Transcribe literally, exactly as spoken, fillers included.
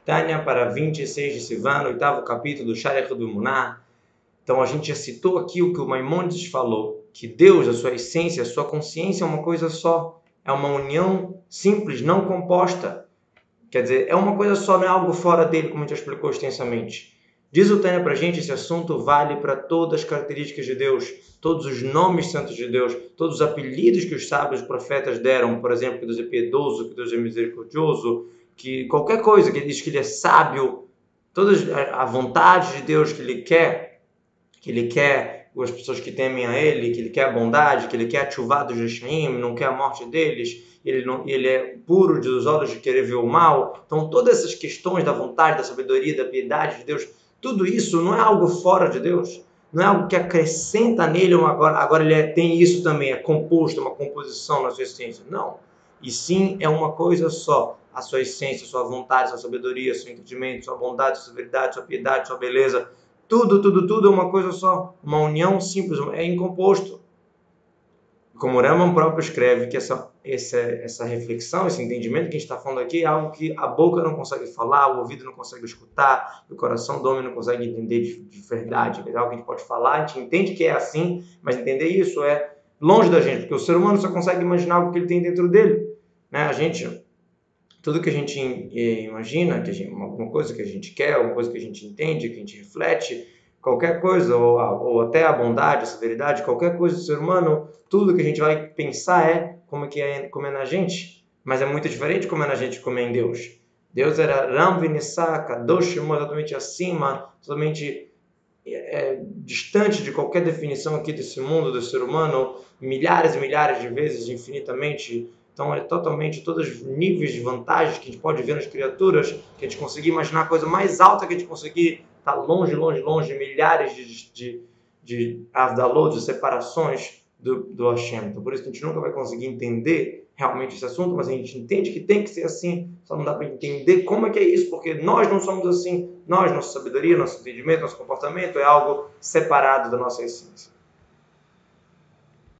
Tânia para vinte e seis de Sivan, oitavo capítulo do Sharech do Emuná. Então a gente já citou aqui o que o Maimônides falou, que Deus, a sua essência, a sua consciência é uma coisa só, é uma união simples, não composta. Quer dizer, é uma coisa só, não é algo fora dele, como a gente já explicou extensamente. Diz o Tânia para a gente, esse assunto vale para todas as características de Deus, todos os nomes santos de Deus, todos os apelidos que os sábios profetas deram, por exemplo, que Deus é piedoso, que Deus é misericordioso, que qualquer coisa, que ele diz que ele é sábio, toda a vontade de Deus que ele quer, que ele quer as pessoas que temem a ele, que ele quer a bondade, que ele quer a tchuvá dos Reshaim, não quer a morte deles, ele, não, ele é puro dos olhos de querer ver o mal. Então todas essas questões da vontade, da sabedoria, da piedade de Deus, tudo isso não é algo fora de Deus, não é algo que acrescenta nele, uma, agora, agora ele é, tem isso também, é composto, uma composição na sua essência. Não, e sim é uma coisa só, a sua essência, a sua vontade, a sua sabedoria, seu entendimento, sua bondade, sua severidade, sua piedade, sua beleza. Tudo, tudo, tudo é uma coisa só. Uma união simples, é incomposto. Como o Rambam próprio escreve que essa, essa, essa reflexão, esse entendimento que a gente está falando aqui é algo que a boca não consegue falar, o ouvido não consegue escutar, o coração do homem não consegue entender de, de verdade. É algo que a gente pode falar, a gente entende que é assim, mas entender isso é longe da gente, porque o ser humano só consegue imaginar o que ele tem dentro dele. Né? A gente... Tudo que a gente imagina, que a gente, alguma coisa que a gente quer, alguma coisa que a gente entende, que a gente reflete, qualquer coisa, ou, ou até a bondade, a severidade, qualquer coisa do ser humano, tudo que a gente vai pensar é como é que é comer na gente, mas é muito diferente como é na gente comer em Deus. Deus era Ram Vinissá, Kadosh, totalmente acima, totalmente é, distante de qualquer definição aqui desse mundo, do ser humano, milhares e milhares de vezes, infinitamente. Então, é totalmente todos os níveis de vantagens que a gente pode ver nas criaturas, que a gente conseguir imaginar a coisa mais alta que a gente conseguir, estar longe, longe, longe, milhares de, de, de avdalot, de separações do, do Hashem. Então, por isso a gente nunca vai conseguir entender realmente esse assunto, mas a gente entende que tem que ser assim, só não dá para entender como é que é isso, porque nós não somos assim, nós, nossa sabedoria, nosso entendimento, nosso comportamento é algo separado da nossa essência.